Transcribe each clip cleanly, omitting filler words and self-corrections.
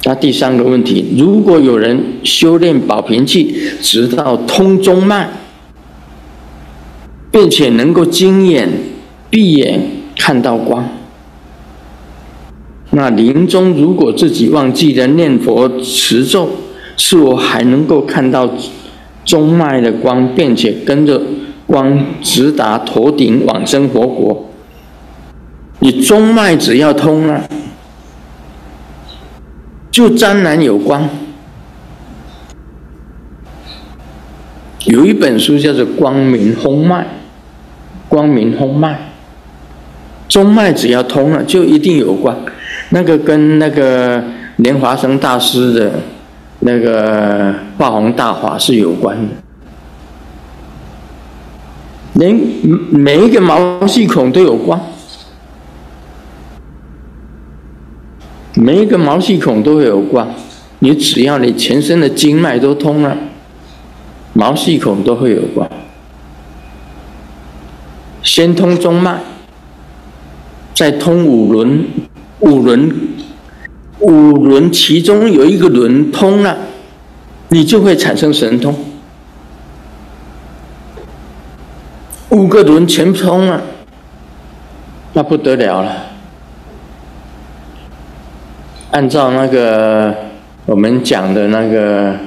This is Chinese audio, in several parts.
那第三个问题，如果有人修炼宝瓶气，直到通中脉，并且能够经眼闭眼看到光，那临终如果自己忘记了念佛持咒，是否还能够看到中脉的光，并且跟着光直达头顶往生佛国？你中脉只要通了，就沾染有光。有一本书叫做《光明轰脉》，光明轰脉，中脉只要通了，就一定有光。那个跟那个莲华生大师的那个化虹大法是有关的。连每一个毛细孔都有光，每一个毛细孔都会有光。你只要你全身的经脉都通了，毛细孔都会有光。先通中脉，再通五轮，五轮其中有一个轮通了，你就会产生神通。5个轮全通了，那不得了了。按照那个我们讲的那个，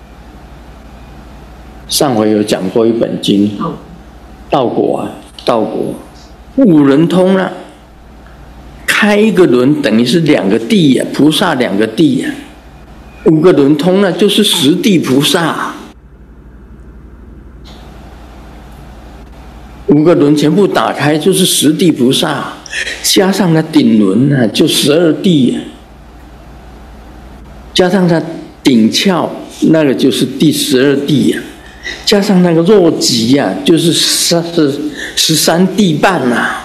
上回有讲过一本经，道果啊，道果5轮通了，开一个轮等于是2个地呀，菩萨2个地呀，5个轮通了就是10地菩萨。5个轮全部打开就是10地菩萨，加上那顶轮啊，就12地啊，加上它顶窍那个就是第12地啊，加上那个弱极啊，就是13地半啊，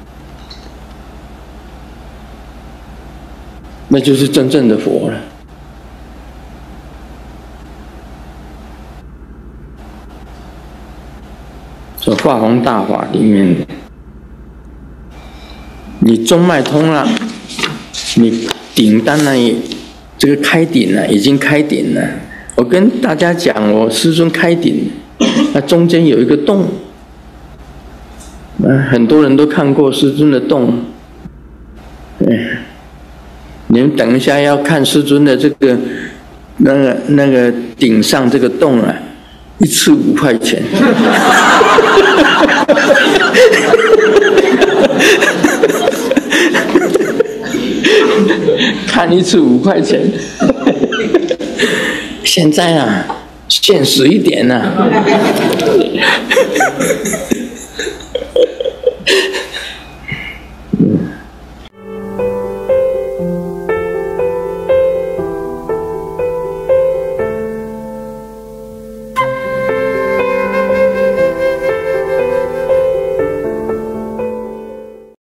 那就是真正的佛了。所化虹大法里面的，你中脉通了，你顶当然也这个开顶了，已经开顶了。我跟大家讲，我师尊开顶，那中间有一个洞，很多人都看过师尊的洞。你们等一下要看师尊的这个那个顶上这个洞啊，一次5块钱。看一次5块钱。现在啊，现实一点啊。